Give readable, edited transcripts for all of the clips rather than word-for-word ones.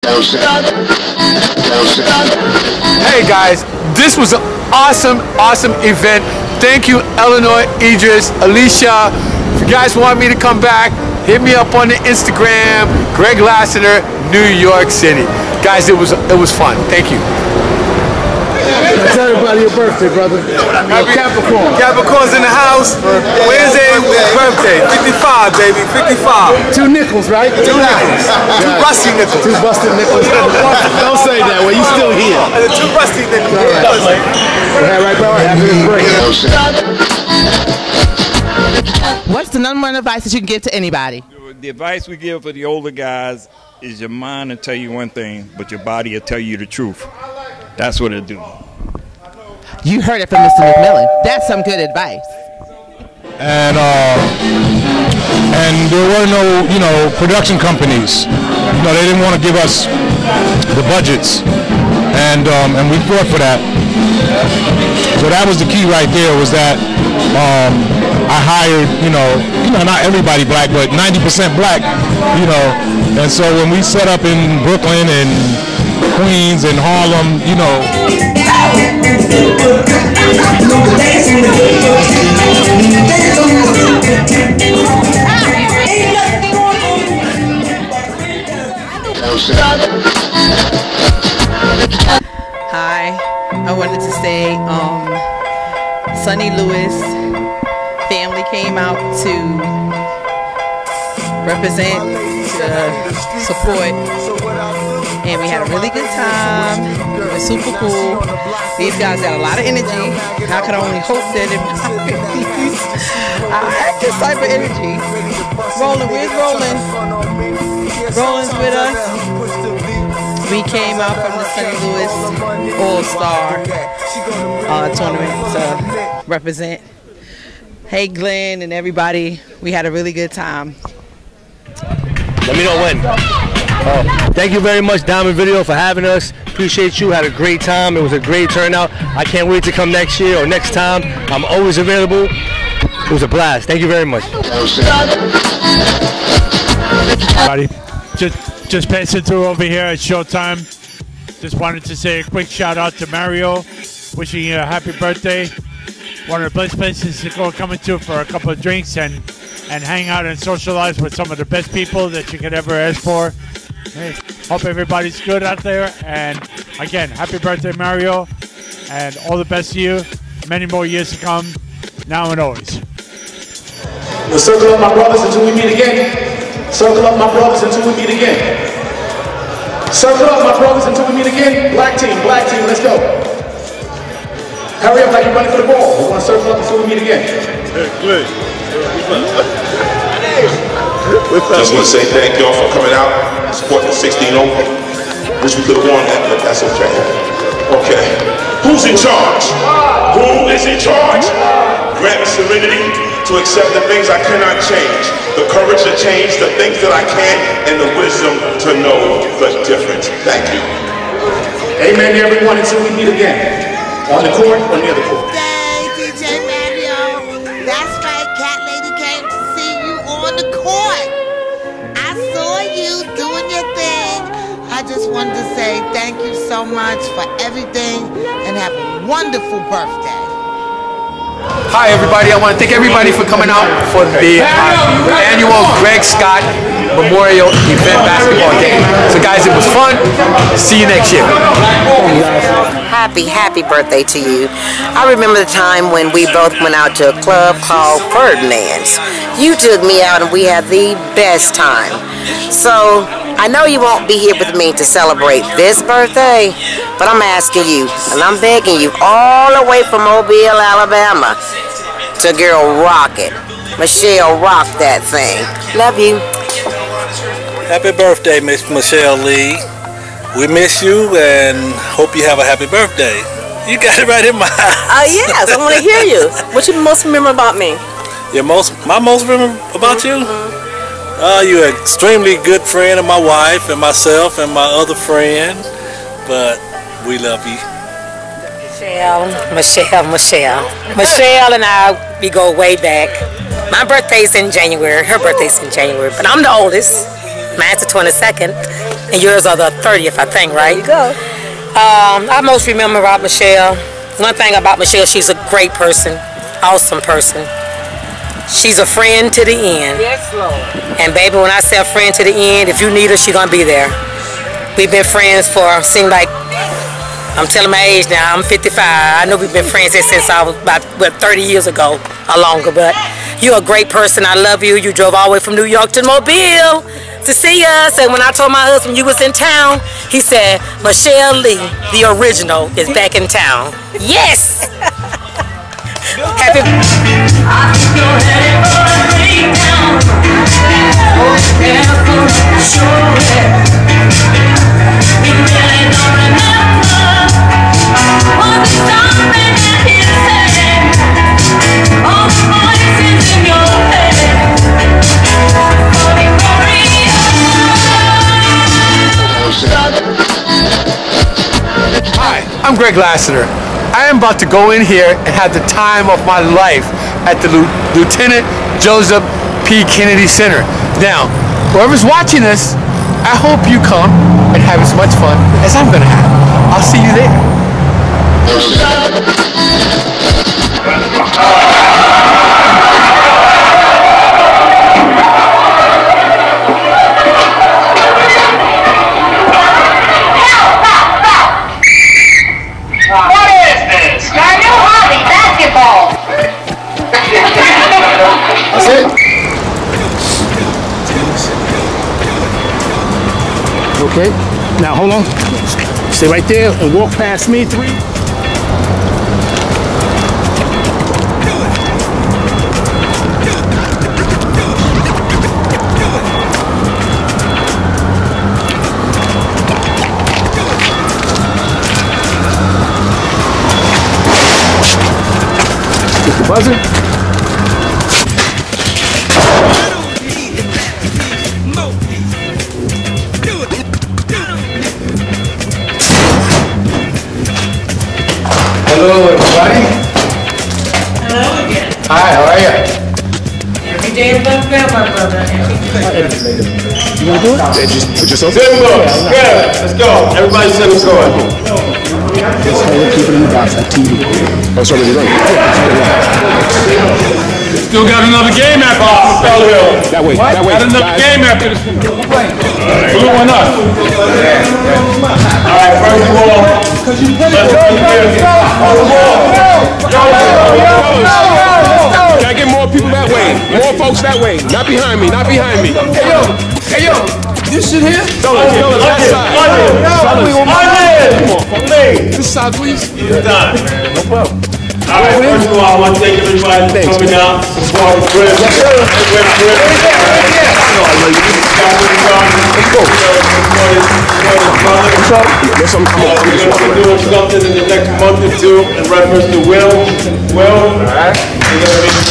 Hey guys, this was an awesome event. Thank you, Eleanor, Idris, Alicia. If you guys want me to come back, hit me up on the Instagram, Greg Lassiter, New York City. Guys, it was fun. Thank you. Tell everybody your birthday, brother. Capricorn. Capricorn's in the house. Wednesday birthday. 55, baby. 55. 2 nickels, right? 2 nickels. 2 rusty nickels. 2 busted nickels. Don't say that way. You still here. 2 rusty nickels. Yeah, right, bro. After this break. What's the number one advice that you can give to anybody? The advice we give for the older guys is your mind will tell you one thing, but your body will tell you the truth. That's what it'll do. You heard it from Mr. McMillan. That's some good advice. And there were no, production companies. They didn't want to give us the budgets, and we fought for that. So that was the key right there. Was that I hired, not everybody black, but 90% black, and so when we set up in Brooklyn and Queens and Harlem, Hi, I wanted to say Sonny Lewis family came out to represent, to support, and we had a really good time. It was super cool. These guys got a lot of energy. I can only hope that if I had this type of energy. Roland, where's Roland? Roland's with us. We came out from the Sonny Lewis All-Star tournament to represent. Hey Glenn and everybody, we had a really good time. Let me know when. Thank you very much, Diamond Video, for having us. Appreciate you. Had a great time. It was a great turnout. I can't wait to come next year or next time. I'm always available. It was a blast. Thank you very much. Just passing through over here at Showtime. Just wanted to say a quick shout out to Mario. Wishing you a happy birthday. One of the best places to go coming to for a couple of drinks and hang out and socialize with some of the best people that you could ever ask for. Hey, hope everybody's good out there. And again, happy birthday, Mario. And all the best to you. Many more years to come, now and always. We'll circle up my brothers until we meet again. Circle up my brothers until we meet again. Circle up my brothers until we meet again. Black team, let's go. Hurry up like you're running for the ball. We want to circle up until we meet again. Good. Just want to say thank y'all for coming out and supporting the 16 over. Wish we could have won that, but that's okay. Okay. Who's in charge? Who is in charge? Grant me serenity to accept the things I cannot change, the courage to change the things that I can, and the wisdom to know the difference. Thank you. Amen to everyone until we meet again. On the court or near the court. Hey, DJ Mario. That's right, Cat Lady came to see you on the court. I saw you doing your thing. I just wanted to say thank you so much for everything and have a wonderful birthday. Hi everybody, I want to thank everybody for coming out for the annual Greg Scott Memorial Event Basketball Game. So guys, it was fun. See you next year. Happy birthday to you. I remember the time when we both went out to a club called Ferdinand's. You took me out and we had the best time. So I know you won't be here with me to celebrate this birthday, but I'm asking you, and I'm begging you, all the way from Mobile, Alabama, to girl Rocket. Michelle, rock that thing. Love you. Happy birthday, Miss Michelle Lee. We miss you and hope you have a happy birthday. You got it right in my eyes. Yes, I want to hear you. What you most remember about me? My most remember about you? You're an extremely good friend of my wife and myself and my other friend, but we love you. Michelle and I, we go way back. My birthday's in January, her birthday's in January, but I'm the oldest. Mine's the 22nd. and yours are the 30th, I think, right? There you go. I most remember about Michelle. One thing about Michelle, she's a great person, awesome person. She's a friend to the end. Yes, Lord. And baby, when I say a friend to the end, if you need her, she's gonna be there. We've been friends for, seem like, I'm telling my age now, I'm 55. I know we've been friends since I was about 30 years ago or longer, but you're a great person. I love you. You drove all the way from New York to Mobile to see us. And when I told my husband you was in town, he said, Michelle Lee, the original, is back in town. Yes! Happy Hi, I'm Greg Lassiter. I am about to go in here and have the time of my life at the Lieutenant Joseph P. Kennedy Center. Now, whoever's watching this, I hope you come and have as much fun as I'm going to have. I'll see you there. What is this? Our new hobby, basketball. That's it. Okay, now hold on. Stay right there and walk past me, 3. Hit the buzzer. Hello, everybody. Hello again. Hi, how are you? Every day above ground, my brother. You wanna do it? Yeah, just put yourself Good. Let's go. Everybody set us going. Just hold it, keep it in the box, like TV. Oh, it's already running. Still got another game after Bell Hill. That way, that way. Got another game after this one. Blue one up. All right, first of all, let's get on the ball. Gotta get more people that way. More folks that way. Not behind me, not behind me. Hey yo, this shit here? Fellas, that side. This side, please. It's done. No problem. All right, first of all, I want to thank everybody for coming out, supporting Chris. Yes, sir. Let's go. We're going to be doing something in the next month or two in reference to Will. All right. We're going to be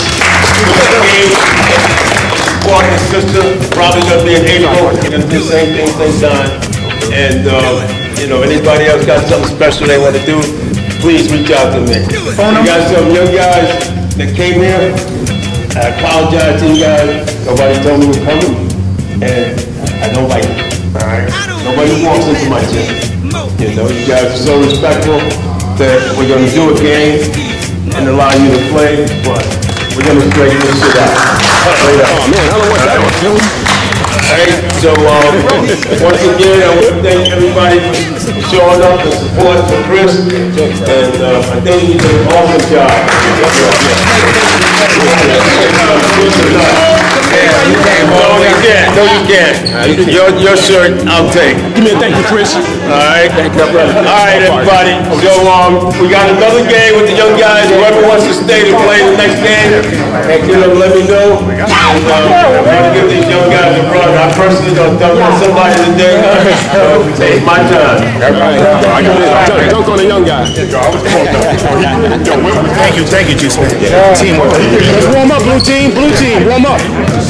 supporting his sister. Probably going to be in April. We're going to do the same thing, same time. And, anybody else got something special they want to do, please reach out to me. You got some young guys that came here. I apologize to you guys. Nobody told me we're coming. And I don't like it. All right? Nobody walks into my gym. You guys are so respectful that we're going to do a game and allow you to play, but we're going to straighten this shit out. Straight up. Oh, man, I don't want that one, Philly. Alright, so once again, I want to thank everybody for showing up and supporting for Chris, and I think he did an awesome job. No, you can't. Your shirt, I'll take. Give me a thank you, Chris. Alright, alright, everybody. So we got another game with the young guys. Whoever wants to stay to play the next game, let me know. And I'm going to give these young guys a run. I personally don't dump on somebody today. It's my time. Dunk on a young guy. Thank you, Juice Man. Teamwork. Let's warm up, blue team, warm up.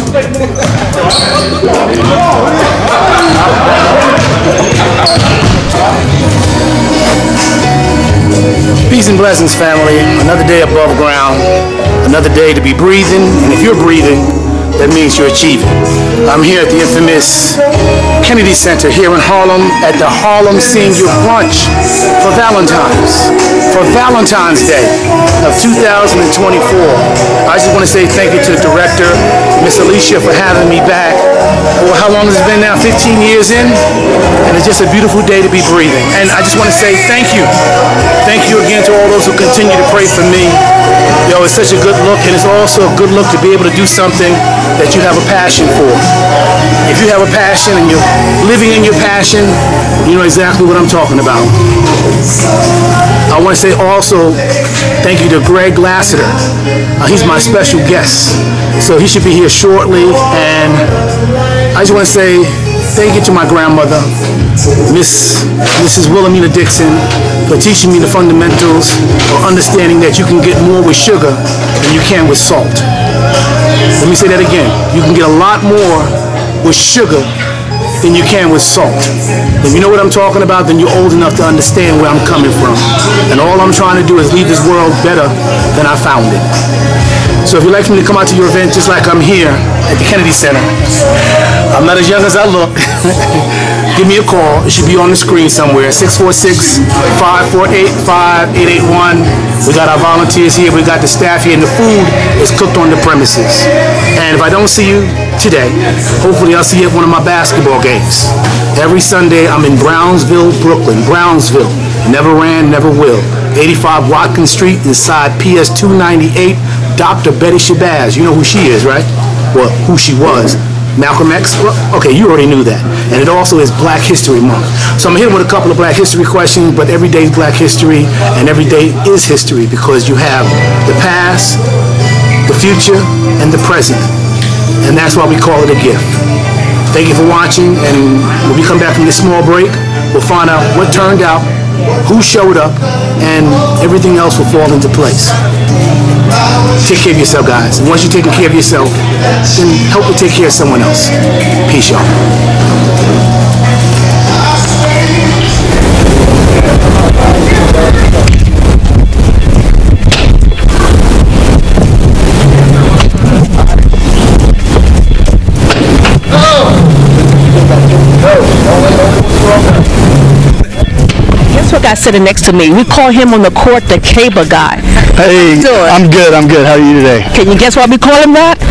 Peace and blessings, family. Another day above ground. Another day to be breathing. And if you're breathing, that means you're achieving. I'm here at the infamous Kennedy Center here in Harlem at the Harlem Senior Brunch for Valentine's Day of 2024. I just want to say thank you to the director, Miss Alicia, for having me back. Well, how long has it been now? 15 years in? And it's just a beautiful day to be breathing. And I just want to say thank you. Thank you again to all those who continue to pray for me. Yo, it's such a good look, and it's also a good look to be able to do something that you have a passion for. If you have a passion and you're living in your passion, you know exactly what I'm talking about. I want to say also thank you to Greg Lassiter. He's my special guest, so he should be here shortly. And I just want to say thank you to my grandmother, Mrs. Wilhelmina Dixon, for teaching me the fundamentals of understanding that you can get more with sugar than you can with salt. Let me say that again. You can get a lot more with sugar than you can with salt. If you know what I'm talking about, then you're old enough to understand where I'm coming from. And all I'm trying to do is leave this world better than I found it. So if you'd like me to come out to your event just like I'm here at the Kennedy Center, I'm not as young as I look. Give me a call. It should be on the screen somewhere. 646-548-5881. We got our volunteers here. We got the staff here, and the food is cooked on the premises. And if I don't see you today, hopefully I'll see you at one of my basketball games. Every Sunday I'm in Brownsville, Brooklyn. Brownsville. Never ran, never will. 85 Watkins Street inside PS 298. Dr. Betty Shabazz. You know who she is, right? Well, who she was. Malcolm X? Well, okay, you already knew that. And it also is Black History Month. So I'm here with a couple of Black History questions, but every day is Black History, and every day is history because you have the past, the future, and the present. And that's why we call it a gift. Thank you for watching, and when we come back from this small break, we'll find out what turned out, who showed up, and everything else will fall into place. Take care of yourself, guys. And once you're taking care of yourself, then help to take care of someone else. Peace, y'all. Guy sitting next to me. We call him on the court the cable guy. Hey, I'm good. How are you today? Can you guess why we call him that?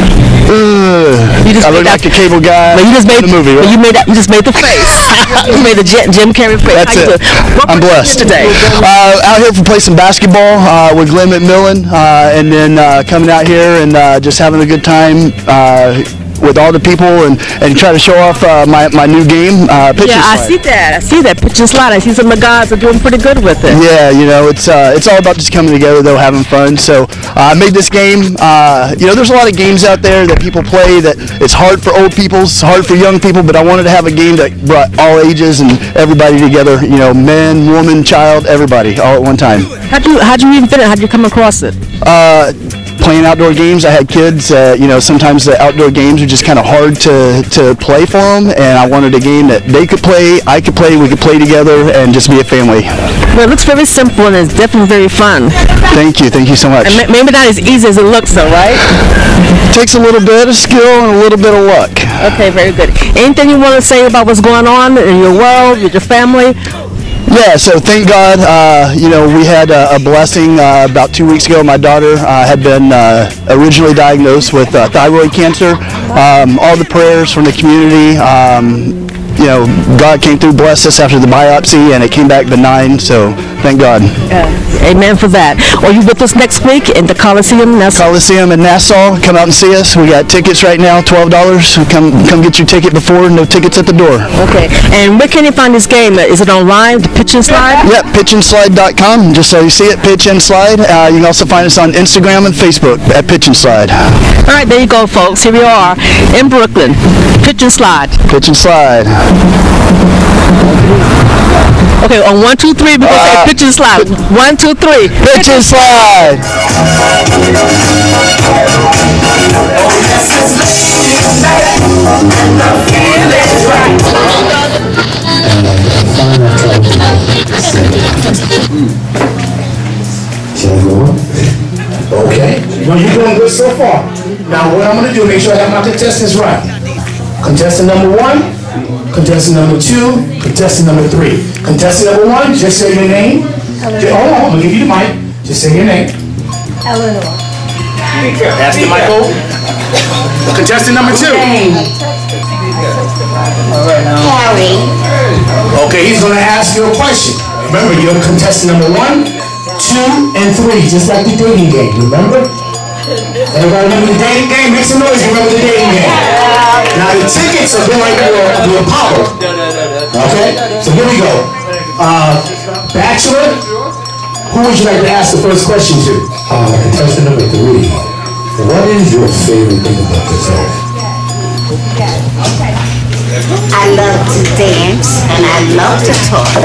I look like the cable guy. But you just made the movie. Right? You just made the face. You made the Jim Carrey face. That's it. I'm blessed today. Out here for play some basketball with Glenn McMillan, and then coming out here and just having a good time. With all the people and try to show off my new game, pitch and slide. I see that pitch and slide. I see some of the guys are doing pretty good with it. Yeah, you know, it's all about just coming together though, having fun. So I made this game. You know, there's a lot of games out there that people play that it's hard for old people, it's hard for young people, but I wanted to have a game that brought all ages and everybody together. You know, man, woman, child, everybody, all at one time. How'd you even fit it? How'd you come across it? Playing outdoor games. I had kids, you know, sometimes the outdoor games are just kind of hard to play for them, and I wanted a game that they could play, I could play, we could play together, and just be a family. Well, it looks very simple, and it's definitely very fun. Thank you so much. And maybe not as easy as it looks, though, right? Takes a little bit of skill and a little bit of luck. Okay, very good. Anything you want to say about what's going on in your world, with your family? Yeah, so thank God, you know, we had a blessing about 2 weeks ago. My daughter had been originally diagnosed with thyroid cancer. All the prayers from the community, you know, God came through, blessed us after the biopsy, and it came back benign, so thank God. Amen for that. Are you with us next week in the Coliseum? Coliseum in Nassau. Come out and see us. We got tickets right now, $12. Come get your ticket before, no tickets at the door. Okay, and where can you find this game? Is it online, the Pitch and Slide? Yep, pitchandslide.com, just so you see it, Pitch and Slide. You can also find us on Instagram and Facebook at Pitch and Slide. All right, there you go, folks. Here we are in Brooklyn. Pitch and Slide. Pitch and Slide. Okay, on 1, 2, 3, we're going to say pitch and slide. 1, 2, 3. Pitch and slide. Okay. Well, you're doing good so far. Now what I'm going to do, make sure I have my contestants right. Contestant number 1, contestant number 2, contestant number 3. Contestant number 1, just say your name. Hold on, I'm going to give you the mic. Just say your name. Eleanor. Pass the mic over. Contestant number 2. Harry. Okay, he's going to ask you a question. Remember, you're contestant number 1, 2, and 3, just like the dating game, remember? Everybody remember the dating game? Make some noise, remember the dating game. Now the tickets are going to the Apollo. Okay? So here we go. Bachelor, who would you like to ask the first question to? Contestant number 3. What is your favorite thing about yourself? I love to dance and I love to talk.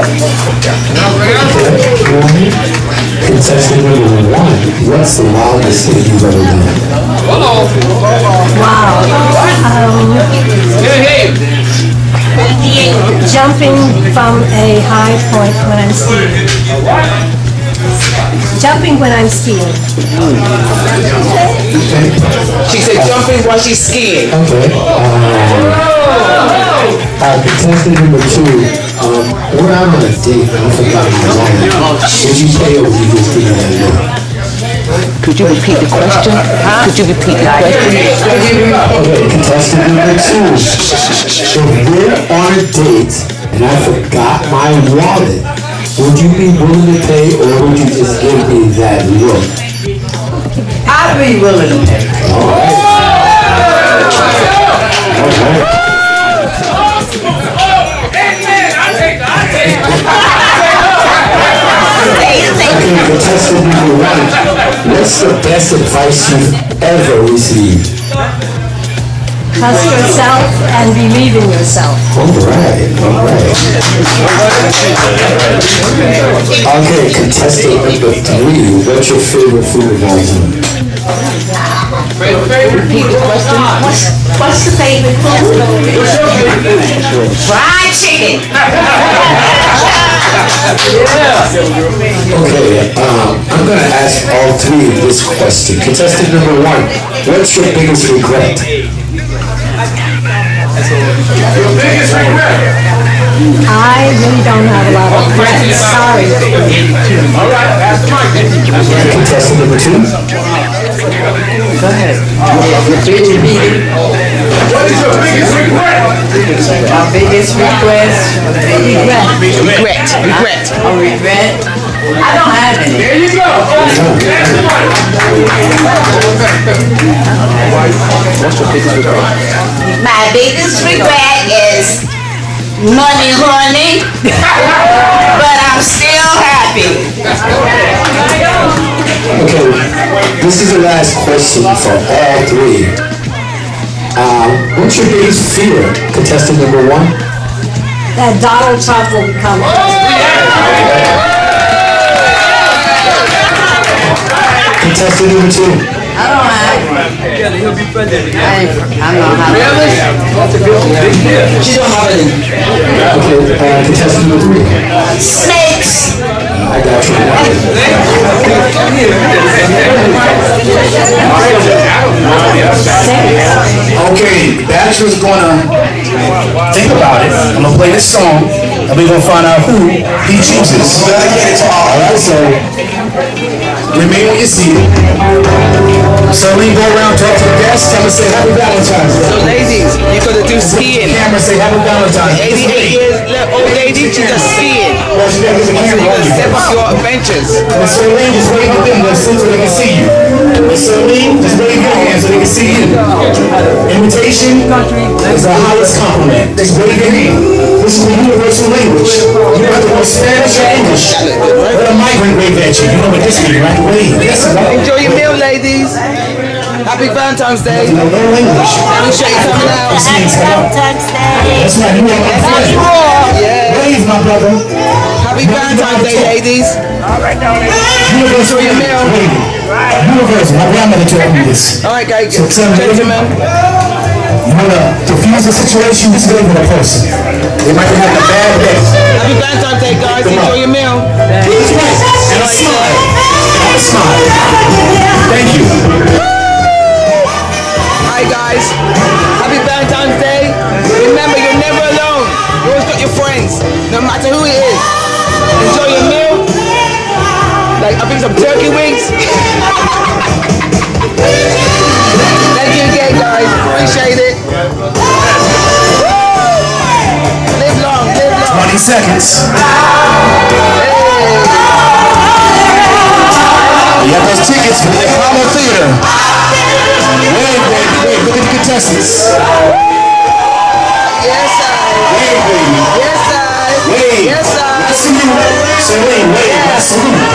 Contestant number 1, what's the wildest thing you've ever done? Wow. Jumping from a high point when I'm skiing. Jumping when I'm skiing. She said jumping while she's skiing. Okay. Contestant number 2, we're out on a date, I forgot my wallet. Would you pay or would you just give me that look? Could you repeat the question? Could you repeat the question? Okay, contestant number 2. If we're on a date and I forgot my wallet, would you be willing to pay or would you just give me that look? I'd be willing to pay. Alright. Okay, contestant number 1. What's the best advice you've ever received? Trust yourself and believe in yourself. Alright. Okay, contestant number 3. What's your favorite food of all time? Repeat the question. What's the favorite food? Fried chicken. Okay, I'm going to ask all 3 of this question. Contestant number 1, what's your biggest regret? Your biggest regret? I really don't have a lot of regrets. Sorry. Alright, pass the mic. Contestant number 2? Go ahead. What is your biggest regret? My biggest regret. Regret. A regret. I don't have any. There you go. What's your biggest regret? My biggest regret is money, honey, but I'm still happy. Okay, this is the last question for all 3. What's your biggest fear, contestant number 1? That Donald Trump will become Contestant number 2. I don't have. He'll be president. I'm not having. She don't have any. Okay, contestant number 3. snakes. I got you. Okay, Bachelor's gonna think about it. I'm gonna play this song, and we're gonna find out who he chooses. Alright, so remain on your seat. So we go around, talk to the guests, tell them to say Happy Valentine's Day. So ladies, you're gonna do skiing. Camera, say Happy Valentine's Day. 88 years old lady, she's just skiing. Well, she gotta get the camera on you. Step up your adventures. Miss Erlene, just wave your finger so they can see you. Miss Erlene, just wave your hand so they can see you. Invitation is the highest compliment. Just wave your hand. This is the universal language. You don't have to know Spanish or English. Let a migrant wave at you. You know what this means, right? Wave. Yes, right? Enjoy your meal, ladies. Happy Valentine's Day. No English. Appreciate you coming out. Happy Valentine's Day. That's right. You are my friend. Yeah. Wave, my brother. Happy Valentine's Day, ladies. Universal Enjoy your meal. Universal. My grandmother told me this. All right, guys. So, Gentlemen. You want to diffuse the situation, just wave at a person. They might have a bad day. Happy Valentine's Day, guys. Enjoy your meal. Please wait. And a smile. And a smile. Thank you. is. Enjoy your meal. Like, I think some turkey wings. Thank you again, guys. Appreciate it. Live long, live long. 20 seconds. You got those tickets for the Apollo Theater. Wait, look at the contestants. Yes, I. Wait, baby. Yes, I. Wait. Yes, I. So wait. That's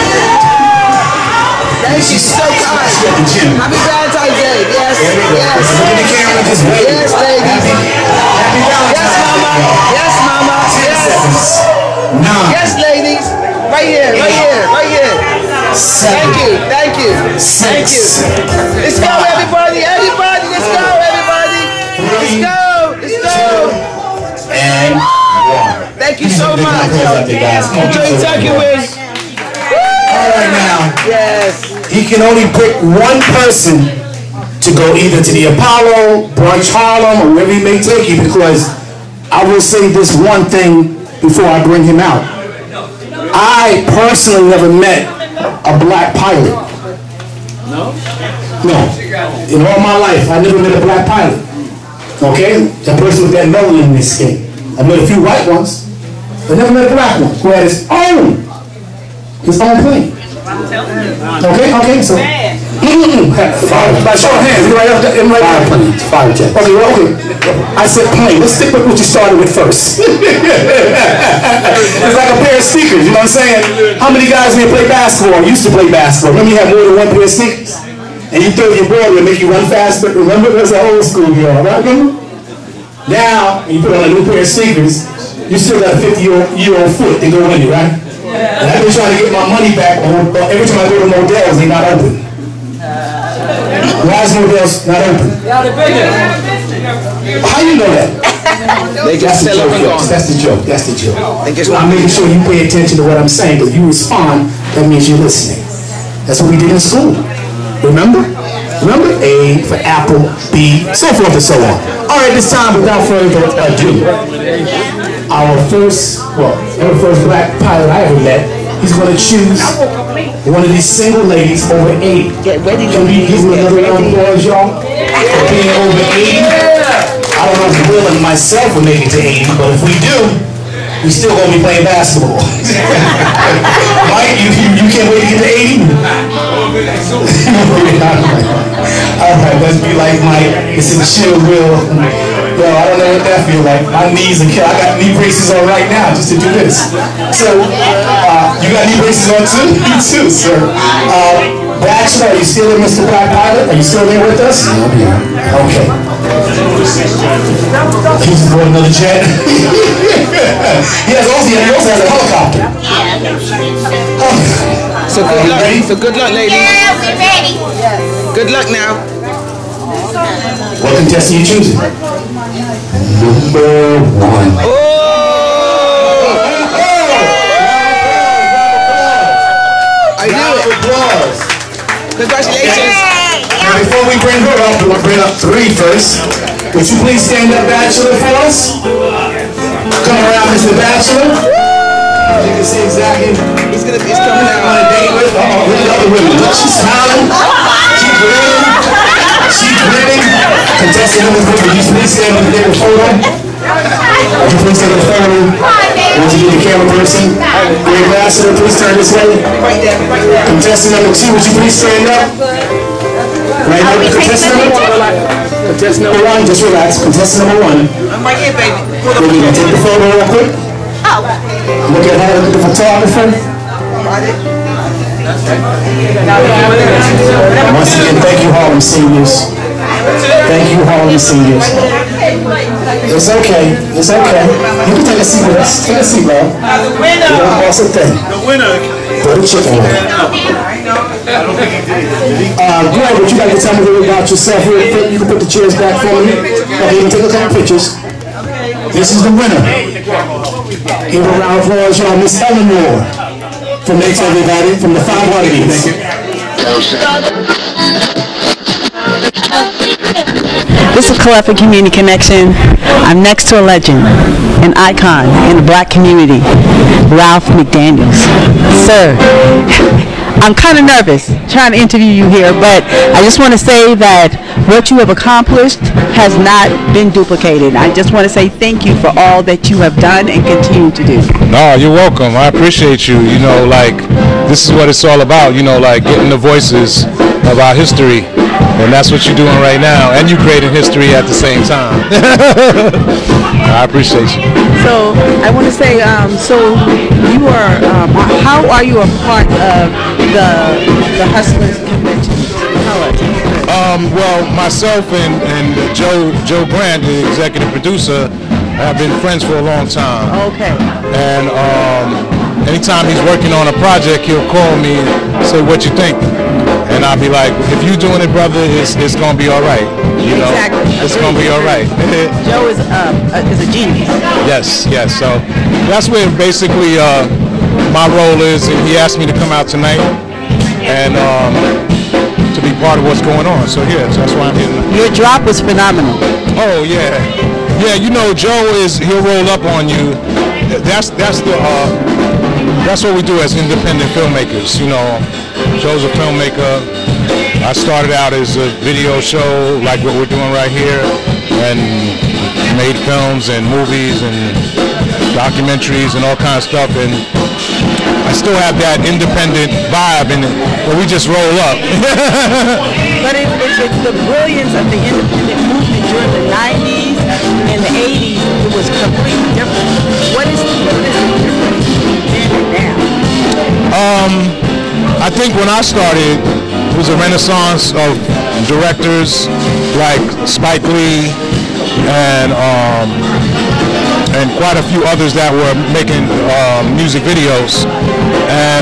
Thank you, so kind. Happy Valentine's Day. Yes, yes. Yes, ladies. Yes, mama. Yes, mama. Yes. Yes, ladies. Right here, right here, right here. Thank you, thank you, thank you. Let's go, everybody, everybody. Let's go, everybody. Let's go, let's go. And thank you so much. Enjoy your turkey wings. All right now. Yes. He can only pick one person to go either to the Apollo, Brunch Harlem, or wherever he may take you, because I will say this one thing before I bring him out. I personally never met a black pilot. No? No. In all my life, I never met a black pilot. Okay? That person with that melanin in his skin. I met a few white ones, but never met a black one who had his own plane. Okay, so. By show of hands, fire jet. Okay. I said plane. Let's stick with what you started with first. It's like a pair of sneakers, you know what I'm saying? How many guys here play basketball, used to play basketball? Remember you had more than one pair of sneakers? And you throw your ball to make you run faster. Remember, there's an old school here, right? Remember? Now, you put on a new pair of sneakers, you still got a 50-year-old foot to go in it, right? And I've been trying to get my money back, but every time I go to Modell's, they're not open. Why is Modell's not open? How you know that? They just sell up and gone. That's the joke. I'm making sure you pay attention to what I'm saying, because if you respond, that means you're listening. That's what we did in school. Remember? A for apple, B, so forth and so on. All right, this time, without further ado, our first black pilot I ever met, he's going to choose one of these single ladies over 80. Get ready. Can we give him another round of applause, y'all? For being over 80. I don't know if Will and myself will make it to 80, but if we do, we still going to be playing basketball. Mike, you can't wait to get to 80? Alright, let's be like Mike. It's a chill Will. Yo, I don't know what that feels like. My knees are killing. I got knee braces on right now just to do this. So, you got knee braces on too? Me too, sir. Bachelor, are you still there, Mr. Black Pilot? Are you still there with us? Okay. He just bought another jet. He also has a helicopter. So good luck. So good luck, ladies. Yeah, we ready. Good luck now. What contestant are you choosing? Number 1. I knew it. Applause. Congratulations. Now, before we bring her up, we'll bring up 3 first. Would you please stand up, Bachelor, for us? Come around, Mr. Bachelor. You can see exactly. He's coming out on a date with. Look at the other women. Look, she's smiling. She's grinning. She's grinning. Contestant number 3, would you please stand up and take a photo? Would you please take a photo? Would you be the camera person? Your ambassador, please turn this way. Contestant number 2, would you please stand up? Right now, contestant number 1, just relax. Contestant number 1. I'm right here, baby. We're going to take the photo real quick. Look at her, look at the photographer. Once again, thank you, Harlem Seniors. Thank you, Harlem Seniors. It's okay. It's okay. You can take a seat with us. Take a seat, love. The winner. You don't cost a thing. The winner. Put a chicken on. Greg, would you like to tell me a little about yourself real quick? You can put the chairs back for me. Okay, you can take a couple pictures. This is the winner. Give a round of applause, y'all. Miss Eleanor. From Thanks everybody, from the 5 Heartbeats. This is Clef and Community Connection. I'm next to a legend, an icon in the black community, Ralph McDaniels. Sir, I'm kind of nervous trying to interview you here, but I just want to say that what you have accomplished has not been duplicated. I just want to say thank you for all that you have done and continue to do. No, you're welcome. I appreciate you. You know, like, this is what it's all about, you know, like getting the voices of our history. And that's what you're doing right now. And you created history at the same time. I appreciate you. So I want to say, so you are, how are you a part of the Hustlers Convention? Well, myself and Joe Grant, the executive producer, have been friends for a long time. Okay. And anytime he's working on a project, he'll call me and say, what you think? And I'll be like, if you're doing it, brother, it's going to be all right. You know, exactly. It's going to be all right. Joe is a genius. Yes. So that's where basically my role is. And he asked me to come out tonight and to be part of what's going on. So yes, that's why I'm here tonight. Your drop was phenomenal. Oh yeah. Yeah, you know, he'll roll up on you. That's what we do as independent filmmakers. You know, Joe's a filmmaker. I started out as a video show like what we're doing right here, and made films and movies and documentaries and all kinds of stuff, and I still have that independent vibe in it, where we just roll up. But it's the brilliance of the independent movement during the 90s and the 80s. It was completely different. What is the difference then and now? I think when I started, it was a renaissance of directors like Spike Lee and quite a few others that were making music videos, and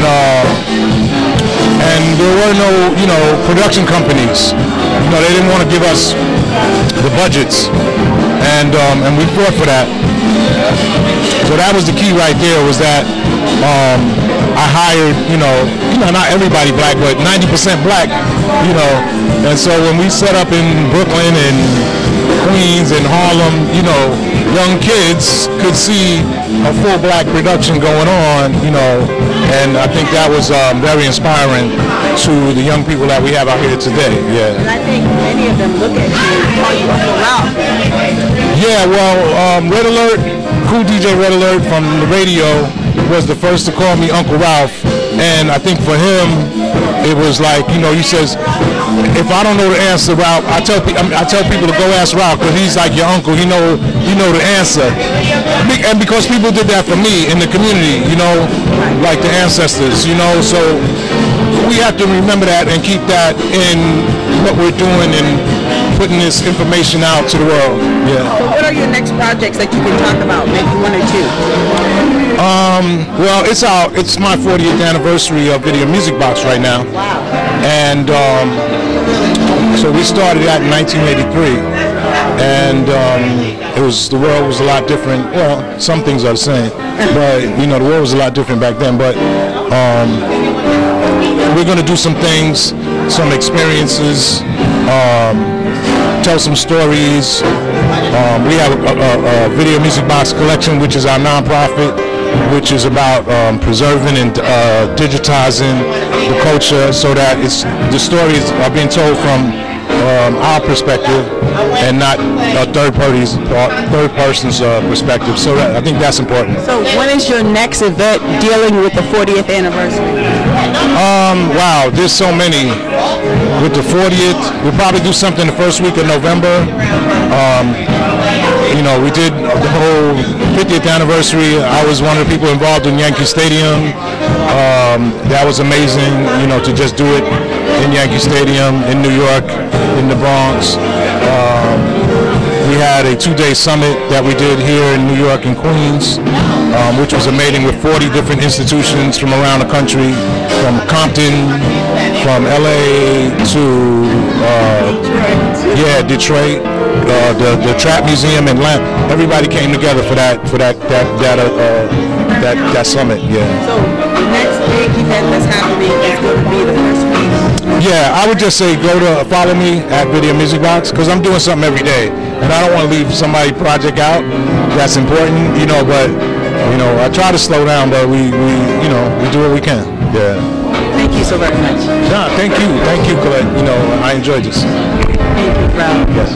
there were no, you know, production companies. You know, they didn't want to give us the budgets, and we fought for that. So that was the key right there, was that I hired, you know, not everybody black, but 90% black, you know. And so when we set up in Brooklyn and Queens and Harlem, you know, young kids could see a full black production going on, you know, and I think that was very inspiring to the young people that we have out here today. Yeah. And I think many of them look at you and call you Uncle Ralph. Yeah, well, Red Alert, Cool DJ Red Alert from the radio was the first to call me Uncle Ralph, and I think for him it was like, you know, he says, if I don't know the answer, Ralph, I tell people to go ask Ralph, because he's like your uncle. He know the answer. And because people did that for me in the community, you know, like the ancestors, you know, so we have to remember that and keep that in what we're doing and putting this information out to the world. Yeah. So what are your next projects that you can talk about? Maybe one or two. Well, it's my 40th anniversary of Video Music Box right now. Wow. And so we started that in 1983, and the world was a lot different. Well, some things are the same, but you know, the world was a lot different back then. But we're going to do some things, some experiences, tell some stories. We have a Video Music Box collection, which is our nonprofit, which is about preserving and digitizing the culture, so that the stories are being told from our perspective and not a third person's perspective. So I think that's important. So when is your next event dealing with the 40th anniversary? Wow, there's so many. With the 40th, we'll probably do something the first week of November. You know, we did the whole 50th anniversary. I was one of the people involved in Yankee Stadium. That was amazing, you know, to just do it in Yankee Stadium in New York, in the Bronx. We had a 2-day summit that we did here in New York and Queens, which was amazing, with 40 different institutions from around the country, from Compton, from LA to Detroit, the Trap Museum and Lamp. Everybody came together for that summit. Yeah. So the next big event that's happening is going to be the first week Yeah, I would just say follow me at Video Music Box, because I'm doing something every day, and I don't want to leave somebody's project out. That's important, you know. But you know, I try to slow down, but we do what we can. Yeah. Thank you so very much. Nah, thank you, Colette. You know, I enjoyed this. Thank you, Ralph. Yes.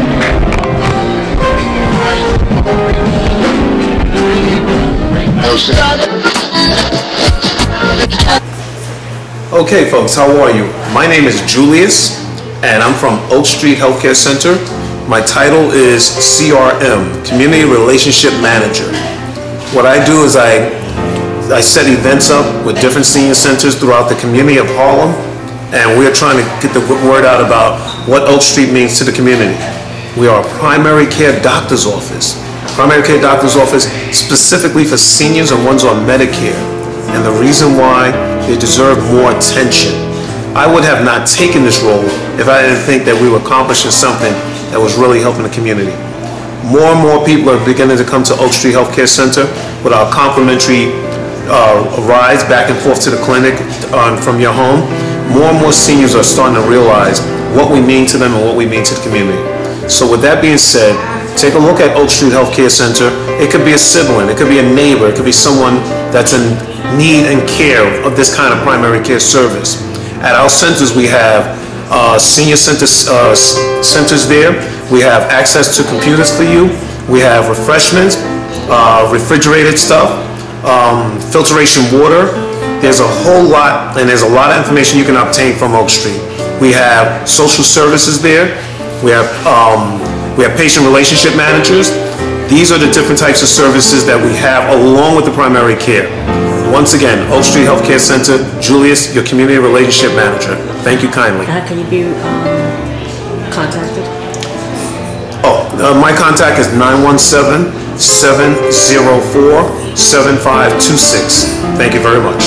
Okay, folks, how are you? My name is Julius, and I'm from Oak Street Healthcare Center. My title is CRM, Community Relationship Manager. What I do is I set events up with different senior centers throughout the community of Harlem, and we're trying to get the word out about what Oak Street means to the community. We are a primary care doctor's office. Primary care doctor's office specifically for seniors and ones on Medicare. And the reason why they deserve more attention. I would have not taken this role if I didn't think that we were accomplishing something that was really helping the community. More and more people are beginning to come to Oak Street Healthcare Center with our complimentary rides back and forth to the clinic from your home. More and more seniors are starting to realize what we mean to them and what we mean to the community. So with that being said, take a look at Oak Street Healthcare Center. It could be a sibling, it could be a neighbor, it could be someone that's in need and care of this kind of primary care service. At our centers, we have senior centers there. We have access to computers for you. We have refreshments, refrigerated stuff, filtration water. There's a whole lot, and there's a lot of information you can obtain from Oak Street. We have social services there. We have patient relationship managers. These are the different types of services that we have along with the primary care. Once again, Oak Street Healthcare Center, Julius, your community relationship manager. Thank you kindly. How can you be contacted? My contact is 917-704-7526. Thank you very much.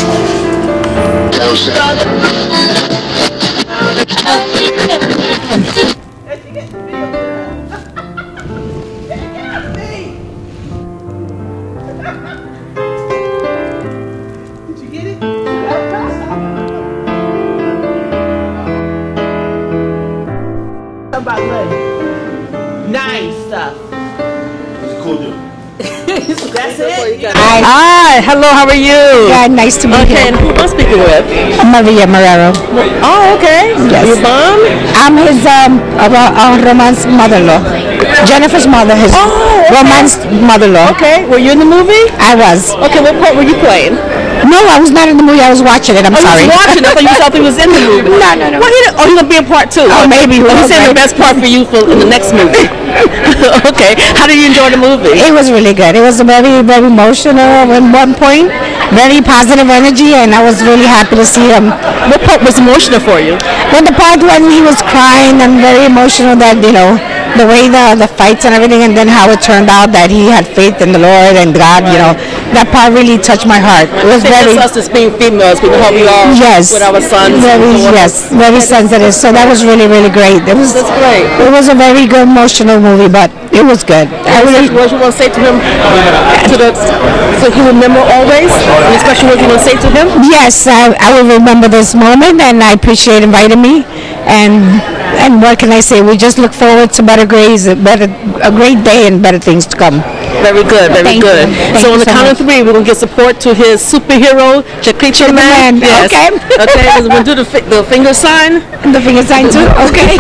Nice stuff. Cool dude. That's it. Hi, hello, how are you? Yeah, nice to meet you. Who am I speaking with? Maria Marrero. Oh, okay. Yes. Your mom? I'm his romance mother-in-law. Jennifer's mother, his romance mother-in-law. Okay, were you in the movie? I was. Okay, what part were you playing? No, I was not in the movie, I was watching it, I'm sorry. You was watching it, I thought you was in the movie. No. Well, he's going to be in part 2. Oh, maybe. Let me say the best part for you in the next movie. Okay, how did you enjoy the movie? It was really good. It was very, very emotional at one point. Very positive energy, and I was really happy to see him. What part was emotional for you? When the part when he was crying and very emotional, that, you know, the way the fights and everything, and then how it turned out that he had faith in the Lord and God, you know, that part really touched my heart. It was very... us as being females, we how we are with our sons. Very sensitive. So that was really, really great. That's great. It was a very good emotional movie, but it was good. What you want to say to him? So he will remember always? Any special words you want to say to him? Yes, I will remember this moment, and I appreciate inviting me. And what can I say? We just look forward to better grades, a great day, and better things to come. Very good, very good. So on the count of 3, we're going to get support to his superhero, Chiquita Man. Yes. Okay. Okay, we're going to do the finger sign. The finger sign too? Okay.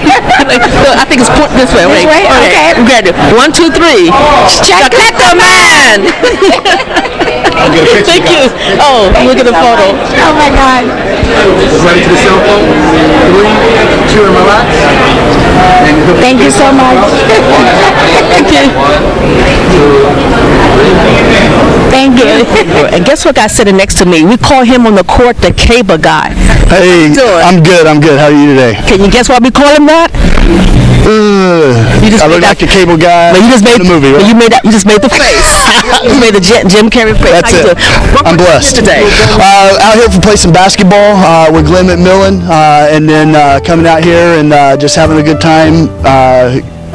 I think it's point this way. This way? Okay. We're going to do 1, 2, 3. Chiquita Man! Thank you. Oh, look at the photo. Oh my God. Ready to the cell phone? 3, 2, and relax. Thank you so much. Thank you. Thank you. And guess what guy sitting next to me? We call him on the court the cable guy. Hey, I'm good. How are you today? Can you guess why we call him that? I look like a cable guy. But you just made the movie. Right? You just made the face. You made the Jim Carrey face. That's it. I'm blessed today. Out here for play some basketball with Glenn McMillan, and then coming out here and just having a good time.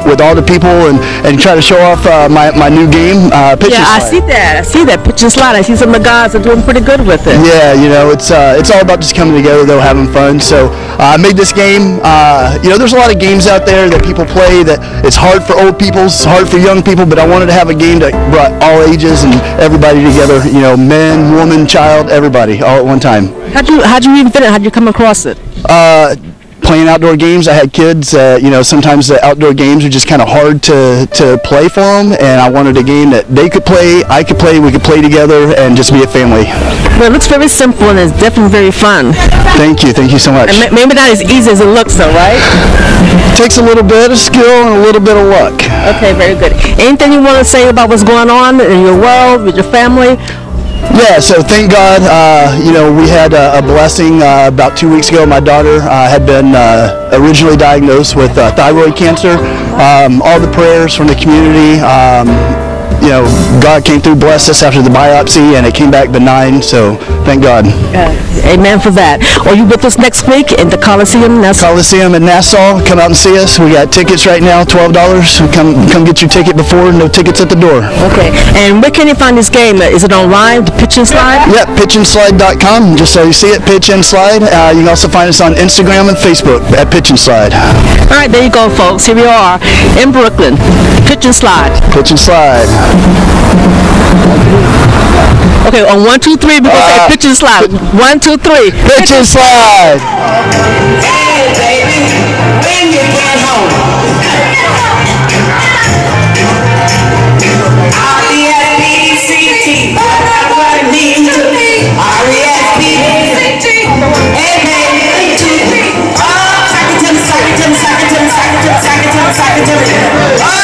with all the people and try to show off my new game, Pitch and Slide. I see that. I see that Pitch and Slide. I see some of the guys are doing pretty good with it. Yeah, you know, it's all about just coming together, though, having fun. So I made this game. You know, there's a lot of games out there that people play that it's hard for old people, it's hard for young people, but I wanted to have a game that brought all ages and everybody together. You know, men, woman, child, everybody, all at one time. How'd you invent it? How'd you come across it? Playing outdoor games. I had kids. You know, sometimes the outdoor games are just kind of hard to play for them, and I wanted a game that they could play, I could play, we could play together, and just be a family. Well, it looks very simple and it's definitely very fun. Thank you so much. And maybe not as easy as it looks, though, right? It takes a little bit of skill and a little bit of luck. Okay, very good. Anything you want to say about what's going on in your world with your family? Yeah, so thank God, you know, we had a blessing about 2 weeks ago. My daughter had been originally diagnosed with thyroid cancer. All the prayers from the community, you know, God came through, blessed us after the biopsy, and it came back benign, so thank God. Amen for that. Are you with us next week in the Coliseum? Coliseum in Nassau. Come out and see us. We got tickets right now, $12. Come get your ticket before, no tickets at the door. Okay, and where can you find this game? Is it online, the Pitch and Slide? Yep, pitchandslide.com, just so you see it, Pitch and Slide. You can also find us on Instagram and Facebook at Pitch and Slide. All right, there you go, folks. Here we are in Brooklyn. Pitch and Slide. Pitch and Slide. Okay, on 1, 2, 3, we're going to say Pitch and Slide. 1, 2, 3. Pitch and Slide. Hey, baby, when you get home, R-E-S-P-C-T, that's what it means to me. R-E-S-P-C-T, hey, baby, 1, 2, 3. Oh, suck it to me, suck it to me, suck it to me, suck it to me, suck it to me, suck it to me. Oh!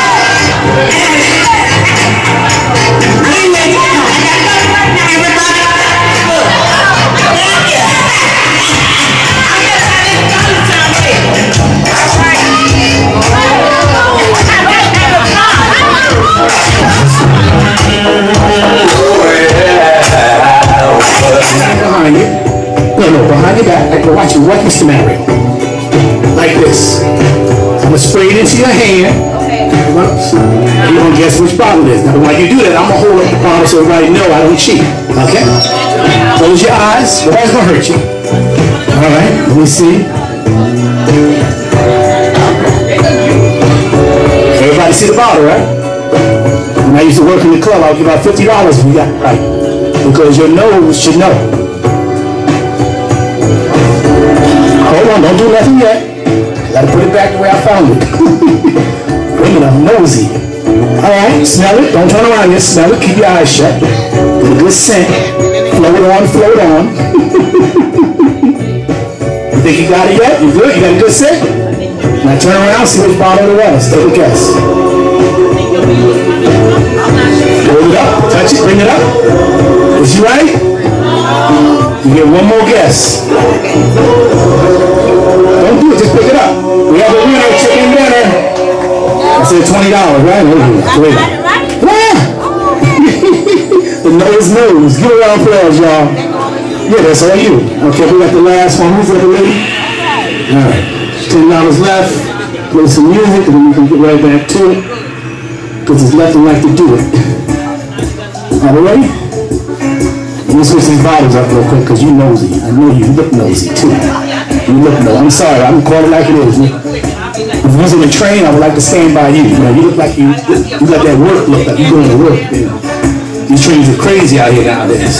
Behind you. No, behind your back. Like, watch Mr. Mario. Like this. I'm gonna spray it into your hand. You're gonna guess which bottle it is. Now, while you do that, I'm gonna hold up the bottle so everybody know I don't cheat. Okay? Close your eyes. Nobody's gonna hurt you. All right. Let me see. Everybody see the bottle, right? When I used to work in the club, I would give out $50 if you got it right. Because your nose should know. Hold on, don't do nothing yet. Gotta put it back the way I found it. Women are nosy. Alright, smell it. Don't turn around yet. Smell it. Keep your eyes shut. Get a good scent. Float on, float on. You think you got it yet? You good? You got a good scent? Now turn around, see which bottle it was. Take a guess. Hold it up. Touch it. Bring it up. Is he right? You get one more guess. Don't do it, just pick it up. We have a winner, chicken dinner. I said $20, right? Wait. Yeah. The nose knows. Give a round of applause, y'all. Yeah, that's all you. Okay, we got the last one. Who's the other lady? Alright. $10 left. Play some music and then we can get right back to it. Because there's nothing like to do it. Are we ready? Let me switch these bottles up real quick because you nosy. I know you look nosy too. You look nosy. I'm sorry, I'm calling it like it is. If you was in a train, I would like to stand by you. You look like you got that work look, like you're going to work. These trains are crazy out here nowadays.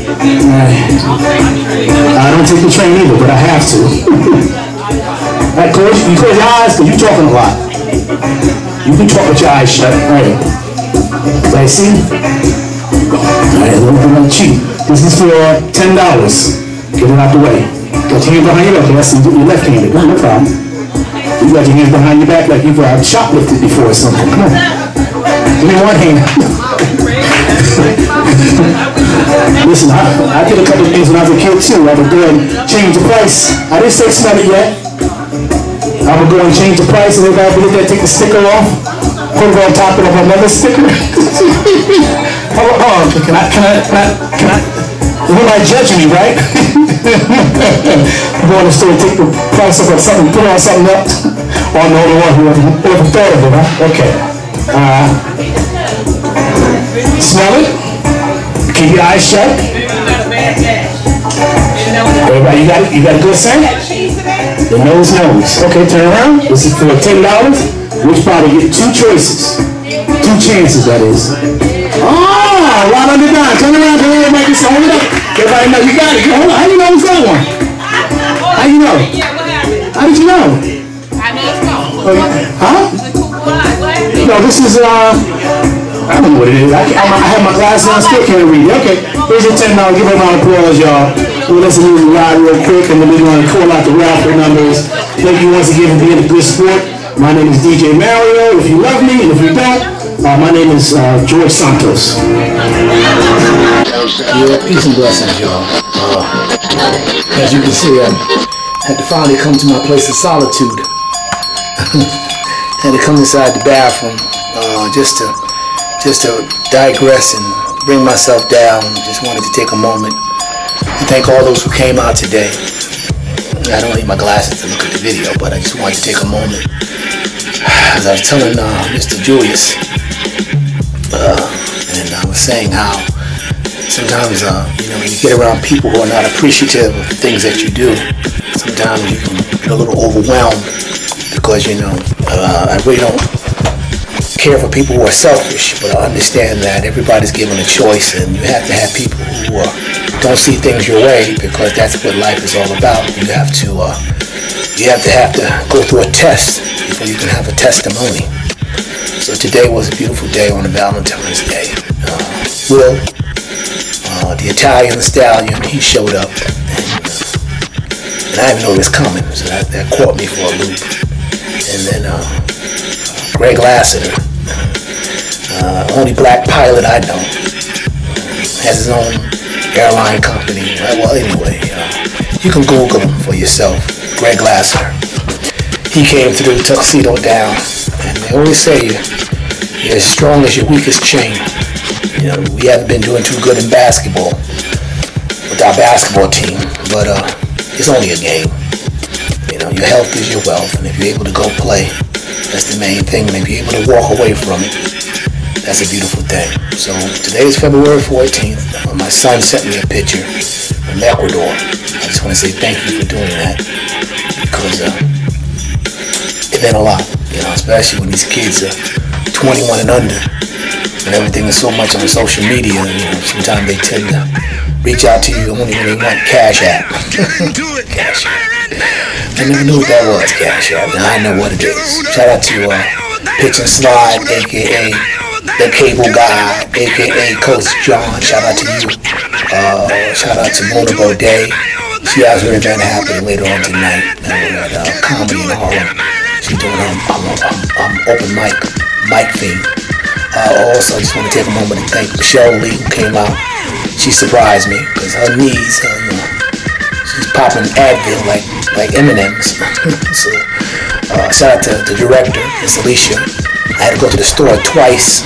I don't take the train either, but I have to. Alright, Coach, you close your eyes because you're talking a lot. You can talk with your eyes shut. Alright. Right, see? Alright, don't cheat. This is for $10. Get it out the way. Got your hands behind your back. That's your left-handed. No problem. You got your hands behind your back like you've shoplifted before or something. Come on. Give me one hand. Listen, I did a couple of things when I was a kid too. I would go and change the price. I didn't say smell it yet. I would go and change the price and everybody would look at take the sticker off. Put it on top of another sticker. Can I? Nobody judging me, right? Go in the store, take the price off of something, put on something else. Oh, I'm the only one who ever thought of it, huh? Okay. Smell it? Keep your eyes shut. Everybody, you got a good scent? The nose knows. Okay, turn around. This is for $10. Which party get 2 choices? 2 chances, that is. Oh, right under down. Turn around, everybody just hold it up. Everybody know you got it. Hold on. How do you know it's that one? How you know? How did you know? Huh? No, this is, I don't know what it is. I have my glasses on, I still can't read it. Okay, here's your $10. Give them a round of applause, y'all. We'll listen to the ride real quick, and then we're going to call out the raffle numbers. Thank you once again for being a good sport. My name is DJ Mario. If you love me, and if you don't, my name is George Santos. Yeah, peace and blessings, y'all. As you can see, I had to finally come to my place of solitude. Had to come inside the bathroom just to digress and bring myself down. Just wanted to take a moment and thank all those who came out today. I don't need my glasses to look at the video, but I just wanted to take a moment. As I was telling Mr. Julius, and I was saying how sometimes when you get around people who are not appreciative of the things that you do, sometimes you can get a little overwhelmed because I really don't care for people who are selfish, but I understand that everybody's given a choice, and you have to have people who don't see things your way, because that's what life is all about. You have to go through a test before you can have a testimony. So today was a beautiful day on a Valentine's Day. Will, the Italian stallion, he showed up, and I didn't know it was coming, so that caught me for a loop. And then Greg Lassiter, only black pilot I know, has his own airline company. Well, anyway, you can Google him for yourself, Greg Lassiter. He came through, tuxedo down, and they always say you're as strong as your weakest chain. We haven't been doing too good in basketball with our basketball team, but it's only a game. Your health is your wealth, and if you're able to go play, that's the main thing. And if you're able to walk away from it, that's a beautiful thing. So today is February 14th. My son sent me a picture from Ecuador. I just want to say thank you for doing that, because it meant a lot, especially when these kids are 21 and under, and everything is so much on social media. Sometimes they tend to reach out to you only when they want Cash App. Cash App. I never knew what that was, Cash App. Now I know what it is. Shout out to Pitch and Slide, a.k.a. The Cable Guy, a.k.a. Coach John. Shout out to you. Shout out to Mona Baudet. She has her event happening later on tonight at Comedy in Harlem. She's doing open mic thing. Also, I just want to take a moment to thank Michelle Lee, who came out. She surprised me because her knees, she's popping Advil like M&M's. So, shout out to the director, Miss Alicia. I had to go to the store twice.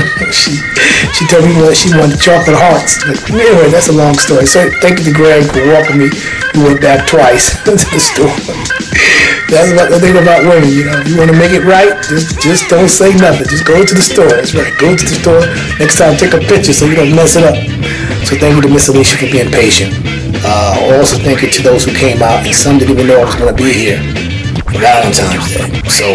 she told me she wanted chocolate hearts. But anyway, that's a long story. So thank you to Greg for walking me. He went back twice to the store. That's what the thing about women, if you want to make it right, just don't say nothing. Just go to the store. That's right. Go to the store. Next time, take a picture so you don't mess it up. So thank you to Miss Alicia for being patient. Also thank you to those who came out, and some didn't even know I was going to be here for Valentine's Day. So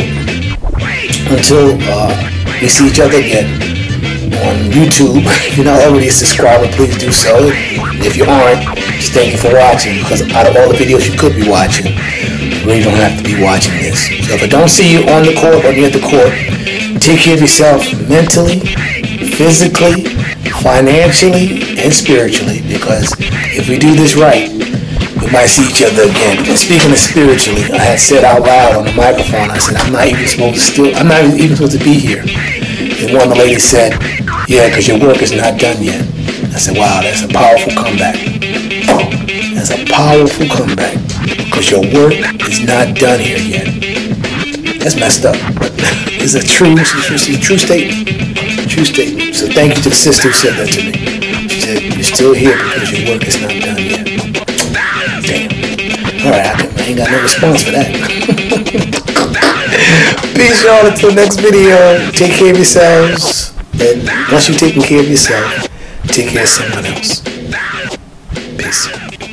until we see each other again on YouTube, if you're not already a subscriber, please do so. If you aren't, just thank you for watching, because out of all the videos you could be watching, you really don't have to be watching this. So if I don't see you on the court or near the court, take care of yourself mentally, physically, financially, and spiritually, because if we do this right, we might see each other again. And speaking of spiritually, I had said out loud on the microphone, I said, I'm not even supposed to be here. And one of the ladies said, yeah, because your work is not done yet. I said, wow, that's a powerful comeback. That's a powerful comeback, because your work is not done here yet. That's messed up, but it's a true statement. True statement. So thank you to the sister who said that to me. She said, you're still here because your work is not done yet. Damn. Alright, I ain't got no response for that. Peace, y'all. Until next video. Take care of yourselves. And once you've taken care of yourself, take care of someone else. Peace.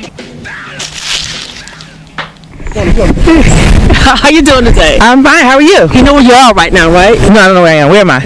How you doing today? I'm fine. How are you? You know where you are right now, right? No, I don't know where I am. Where am I?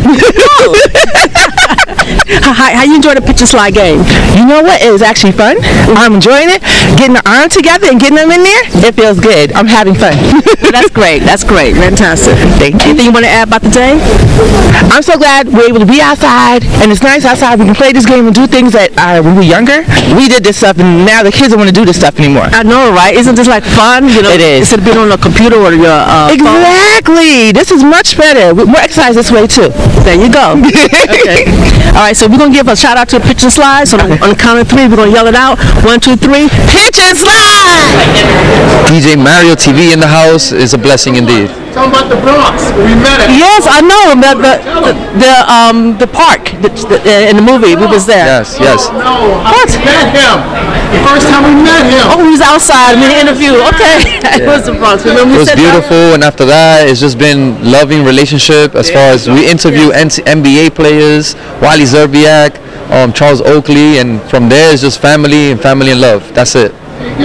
How you enjoy the pitch and slide game? You know what? It was actually fun. I'm enjoying it. Getting the arm together and getting them in there, it feels good. I'm having fun. That's great. That's great. Fantastic. Thank you. Anything you want to add about the day? I'm so glad we're able to be outside, and it's nice outside. We can play this game and do things that when we were younger, we did this stuff, and now the kids don't want to do this stuff anymore. I know, right? Isn't this like fun? You know, it is. Instead of being on a computer or your exactly. Phone. This is much better. More exercise this way too. There you go. Okay. All right. So we're gonna give a shout out to Pitch and Slide. So on the count of 3, we're gonna yell it out. 1, 2, 3. Pitch and Slide. DJ Mario TV in the house is a blessing indeed. Talking about the Bronx. We met it. Yes, I know. The park in the movie. We was there. Yes, yes. No, what? We met him. The first time we met him. Oh, he was outside in the interview. Okay. Yeah. It was the Bronx. Remember it was beautiful, and after that, it's just been loving relationship as far as we interview NBA players, Wally Zerbiak, Charles Oakley, and from there it's just family and love. That's it.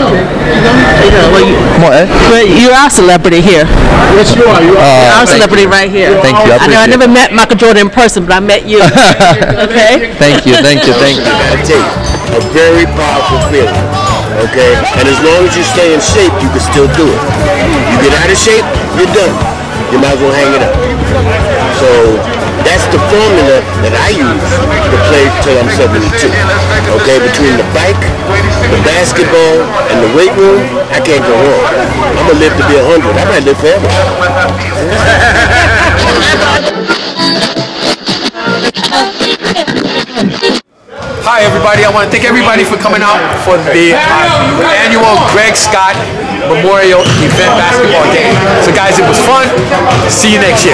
Come on, Ed. Well, you're our celebrity here. Yes, you are. You're our celebrity right here. Thank you. I never met Michael Jordan in person, but I met you. Okay. Thank you. A very powerful feeling. Okay, and as long as you stay in shape, you can still do it. You get out of shape, you're done. You might as well hang it up. So that's the formula that I use to play till I'm 72. Okay, between the bike, the basketball, and the weight room, I can't go wrong. I'm gonna live to be 100. I might live forever. Hi everybody, I want to thank everybody for coming out for the annual Greg Scott Memorial Event Basketball Game. So guys, it was fun. See you next year.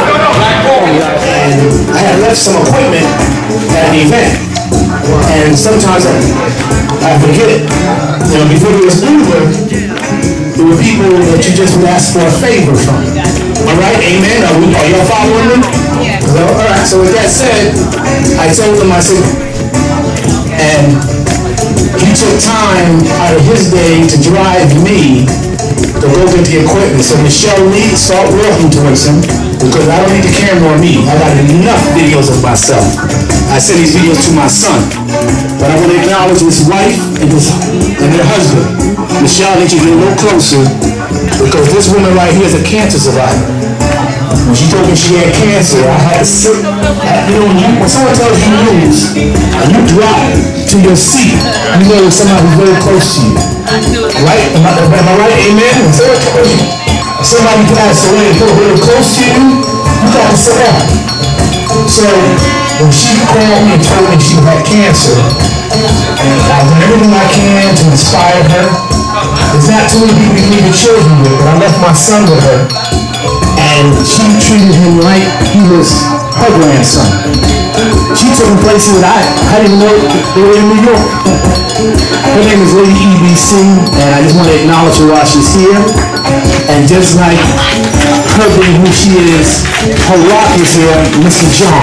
And I had left some equipment at the event, and sometimes I forget it. You know, before it was Uber, there were people that you just would ask for a favor from. All right, amen? Are y'all following me? Yeah. All right, so with that said, I told them, I said, and he took time out of his day to drive me to go get the equipment. So Michelle Lee, start working towards him, because I don't need the camera on me. I got enough videos of myself. I send these videos to my son. But I want to acknowledge his wife and their husband. Michelle, I need you to get a little closer, because this woman right here is a cancer survivor. When she told me she had cancer, I had to sit. You know, when someone tells you news and you drop to your seat, you know it's somebody who's very close to you. Right? Am I right? Amen? If somebody passed away and feel really close to you, you got to sit down. So when she called me and told me she had cancer, and I've done everything I can to inspire her. There's not too many people you leave your children with, but I left my son with her. And she treated him like he was her grandson. She took him places that I didn't know they were in New York. Her name is Lady EBC, and I just want to acknowledge her while she's here. And just like her being who she is, her rock is here, Mr. John.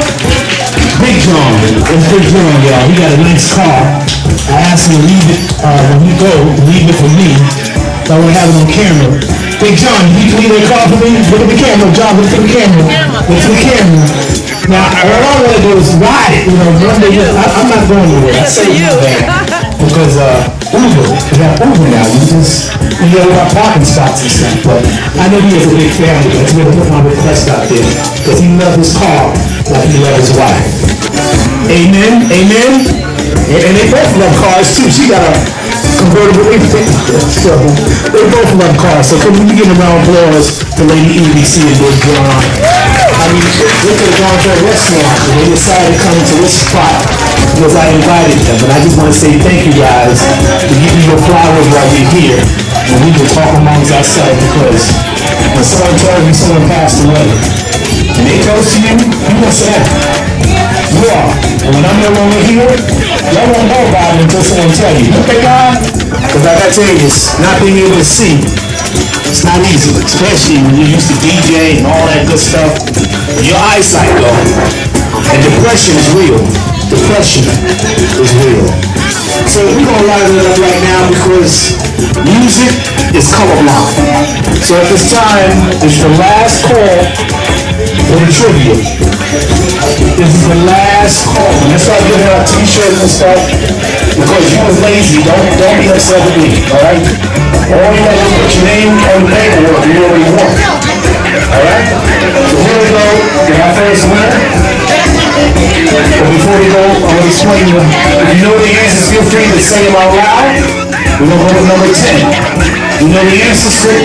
Big John. It's Big John, y'all. He got a nice car. I asked him to leave it, when he go, leave it for me. So I want to have it on camera. Big John, you can leave that car for me? Look at the camera, John, look at the camera. Look at the camera. Now, all I want to do is ride it, you know, one day, I'm not going anywhere. I say you because Uber, we got Uber now, we know our parking spots and stuff, but I know he has a big family. That's where I put my request out there, because he loves his car like he loves his wife. Amen, amen. And they both love cars too. She got a convertible, so they both love cars. So can we give a round of applause to Lady EBC and Big John? I mean, look at the John Joe restaurant. They decided to come to this spot because I invited them. But I just want to say thank you guys for giving me your flowers while we're here. And we can talk amongst ourselves, because when someone tells me someone passed away, and they close to you, you must say that. You are. And when I'm no longer here, y'all won't know about it until someone tells you. Okay, God? Because like I tell you, it's not being able to see It's not easy, especially when you're used to DJ and all that good stuff. Your eyesight goes. And depression is real. Depression is real. So we're gonna light it up right now because music is colorblind. So at this time, it's the last call for the tribute. This is the last call. Let's start giving out t-shirts and stuff because you was lazy. Don't be upset with me, alright? All you have to put your name on the paperwork you already won. Alright? So here we go. Get our first winner. But before we go, I'm going to explain you. If you know the answers, feel free to say them out loud. We're going to go with number 10. You know the answers, see,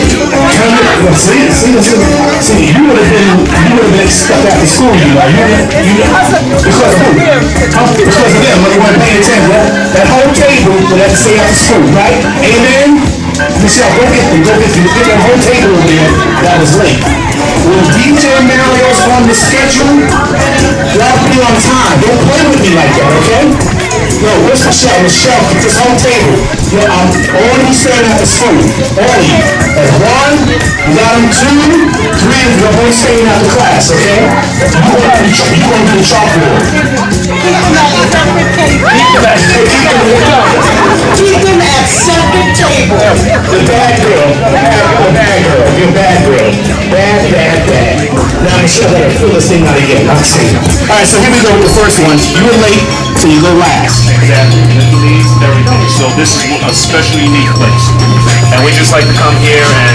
you would have been stuck after school, because of who? Because of them, when you weren't paying attention. That whole table would have to stay after school, right? Amen? Michelle, go get them. Get that whole table over there that was late. When DJ Mario's on the schedule, y'all be on time. Don't play with me like that, okay? Yo, where's Michelle? Michelle, get this whole table. Yo, all of you staying at the school. All of you. That's 1, you got them 2, 3, and you're both staying out the class, okay? You going to the chalkboard. Keep them at separate tables. The bad girl. You're bad girl. Bad. Now Michelle better fill this thing out again. Not saying. Alright, so here we go with the first one. You were late, so you go last. Exactly. Everything. So this is a special, unique place. And we just like to come here and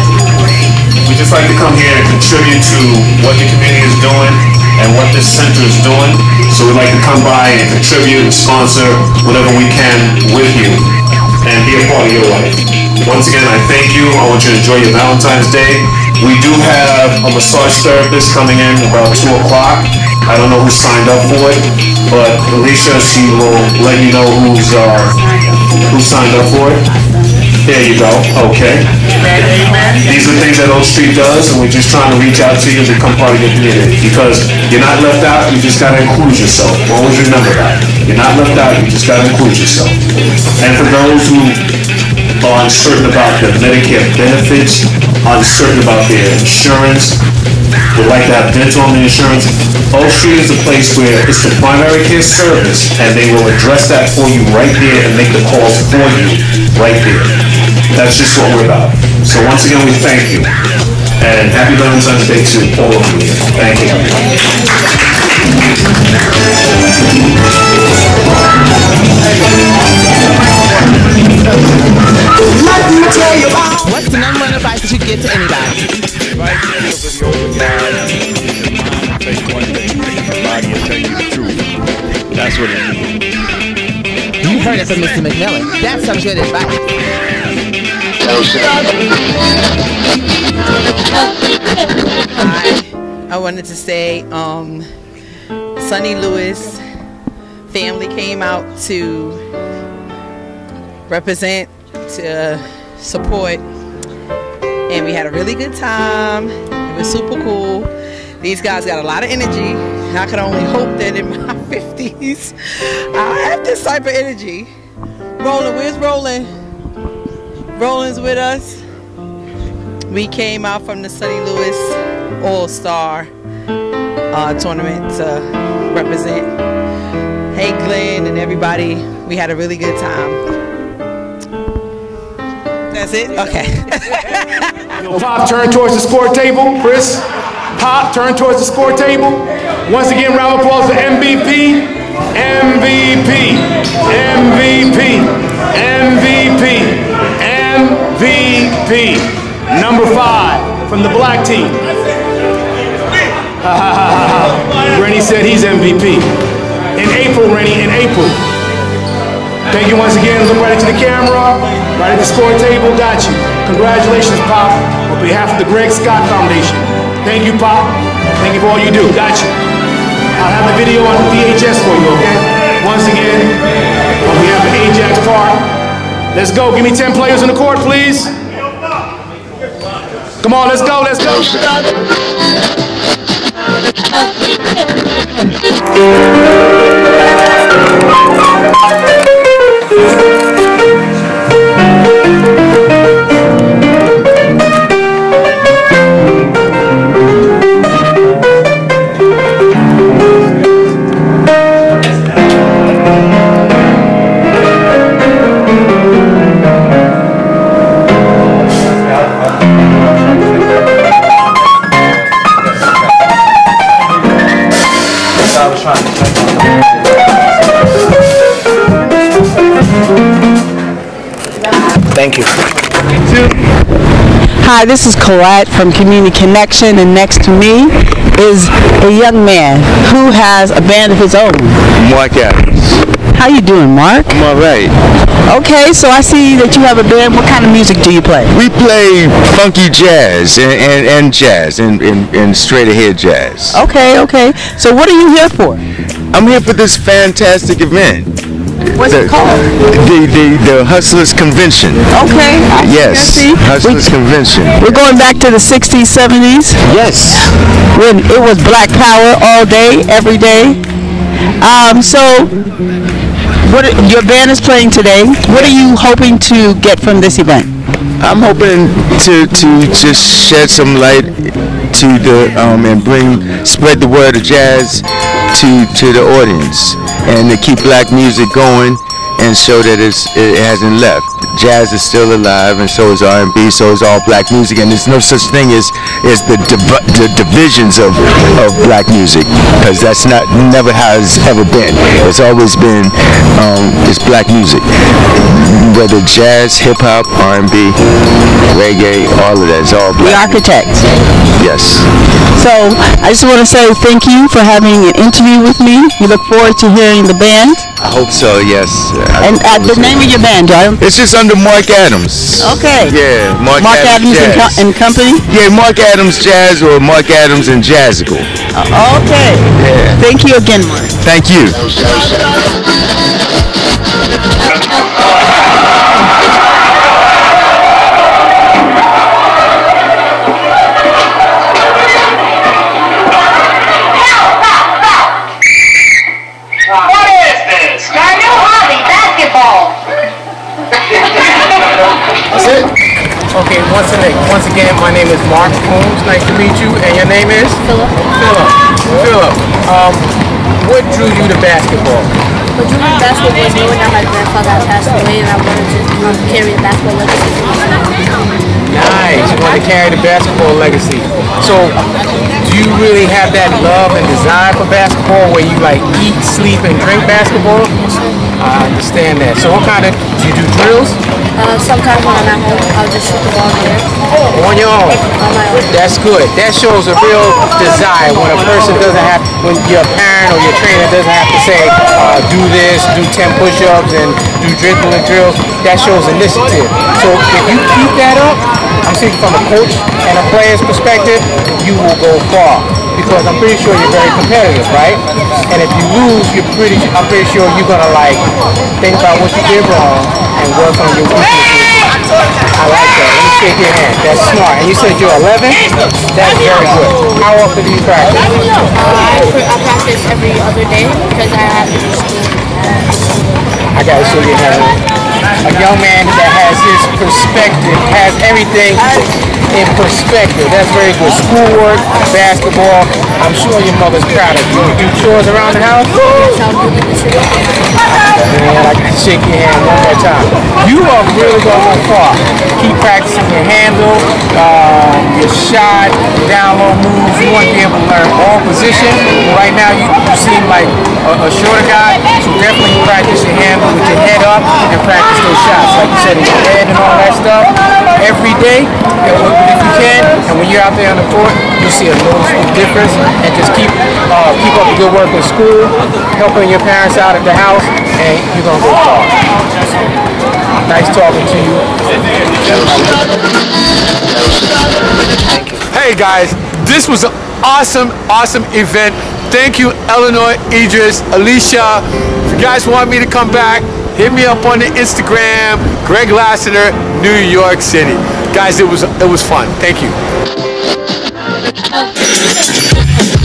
contribute to what the community is doing and what this center is doing. So we like to come by and contribute and sponsor whatever we can with you and be a part of your life. Once again, I thank you. I want you to enjoy your Valentine's Day. We do have a massage therapist coming in about 2 o'clock. I don't know who signed up for it, but Alicia, she will let you know who signed up for it. There you go. Okay. These are things that Oak Street does, and we're just trying to reach out to you and become part of your community. Because you're not left out, you just gotta include yourself. Always remember that. You're not left out, you just gotta include yourself. And for those who are uncertain about their Medicare benefits, uncertain about their insurance, would like to have dental on the insurance, Oak Street is a place where it's the primary care service, and they will address that for you right there and make the calls for you right there. That's just what we're about. So once again, we thank you. And happy Valentine's Day to all of you. Thank you. Let me tell you about. What's the number one advice that you give to anybody? Advice you give for the older guys, tell you one thing, everybody will tell you the truth. That's what it means. You heard it from Mr. McMillan. That's some good advice. I wanted to say, Sonny Lewis family came out to represent, to support, and we had a really good time. It was super cool. These guys got a lot of energy. I could only hope that in my 50s I have this type of energy. Roland, where's Roland? Roland's with us. We came out from the Sonny Lewis All-Star tournament to represent. Hey Glenn and everybody, we had a really good time. That's it? Okay. Yo, Pop, turn towards the score table. Chris, Pop, turn towards the score table. Once again, round of applause for MVP. MVP. MVP. MVP. MVP. Number 5 from the black team. Rennie said he's MVP. In April, Rennie, in April. Thank you once again. Look right into the camera, right at the score table. Got you. Congratulations, Pop, on behalf of the Greg Scott Foundation. Thank you, Pop. Thank you for all you do. Got you. I'll have the video on VHS for you, okay? Once again, on behalf of Ajax Park. Let's go. Give me 10 players on the court, please. Come on, let's go, let's go. Thank you. Hi, this is Colette from Community Connection, and next to me is a young man who has a band of his own. Mark Adams. How you doing, Mark? I'm all right. Okay, so I see that you have a band. What kind of music do you play? We play funky jazz and jazz and straight ahead jazz. Okay. So what are you here for? I'm here for this fantastic event. What's it called? The Hustlers Convention. Okay. Yes. Hustlers Convention. We're going back to the 60s, 70s? Yes. When it was Black Power all day, every day. So your band is playing today. What are you hoping to get from this event? I'm hoping to just shed some light to the and spread the word of jazz to the audience, and to keep black music going and show that it hasn't left. Jazz is still alive, and so is R&B, so is all black music, and there's no such thing as the divisions of black music, because that's never how it's ever been. It's always been it's black music, whether jazz, hip hop, R&B, reggae, all of that. It's all black. The Architects. Yes. So I just want to say thank you for having an interview with me. We look forward to hearing the band. I hope so. Yes. And the name of your band, John? It's just under Mark Adams. Okay. Yeah, Mark Adams and Company? Yeah, Mark Adams Jazz or Mark Adams and Jazzical. Okay. Yeah. Thank you again, Mark. Thank you. Okay, once again, my name is Mark Holmes. Nice to meet you. And your name is? Philip. What drew you to basketball? What drew me to basketball was knowing that my grandfather had passed away, and I wanted to carry the basketball legacy. Nice. You want to carry the basketball legacy. So, do you really have that love and desire for basketball where you like eat, sleep, and drink basketball? I understand that. So what kind of, do you do drills? Sometimes when I'm at home, I'll just shoot the ball there. On your own? On my own. That's good. That shows a real desire when a person doesn't have, when your parent or your trainer doesn't have to say, do this, do 10 push-ups, and do dribbling drills. That shows initiative. So if you keep that up, I'm speaking from a coach and a player's perspective, you will go far. Because I'm pretty sure you're very competitive, right? And if you lose, I'm pretty sure you're gonna like think about what you did wrong and work on your weaknesses. I like that. Let me shake your hand. That's smart. And you said you're 11? That's very good. How often do you practice? I practice every other day because I have to do school. I gotta show your hand. A young man that has his perspective, has everything in perspective. That's very good. Schoolwork, basketball. I'm sure your mother's proud of you. Do chores around the house? Man, I can shake your hand one more time. You are really going far. Keep practicing your handle, your shot, down low moves. You want to be able to learn all positions. Right now, you seem like a shorter guy, so definitely practice your handle with your head up and practice those shots. Like you said, in your head and all that stuff. Every day, if you can, and when you're out there on the court, you'll see a noticeable difference. And just keep up the good work in school, helping your parents out at the house, and you're going to go far. Nice talking to you. Hey guys, this was an awesome event. Thank you, Illinois, Idris, Alicia. If you guys want me to come back, hit me up on the Instagram, Greg Lassiter, New York City. Guys, it was fun. Thank you.